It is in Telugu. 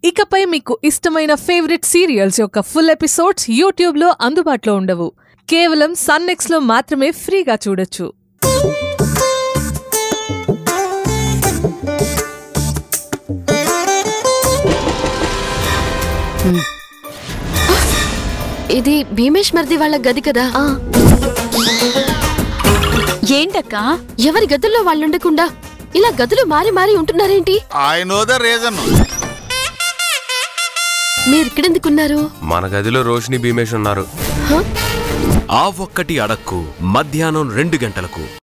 ఇకపై మీకు ఇష్టమైన ఫేవరెట్ సీరియల్స్ యొక్క ఫుల్ ఎపిసోడ్స్ యూట్యూబ్ లో అందుబాటులో ఉండవు. కేవలం సన్ నెక్స్ట్ లో మాత్రమే ఫ్రీగా చూడొచ్చు. ఇది భీమేష్ మర్ది వాళ్ళ గది కదా? ఏంటక్క ఎవరి గదుల్లో వాళ్ళుండకుండా ఇలా గదులు మారి మారి ఉంటున్నారేంటి? మీరిక్కడెందుకున్నారు? మన గదిలో రోషిని భీమేష్ ఉన్నారు. ఆ ఒక్కటి అడక్కు మధ్యాహ్నం 2 గంటలకు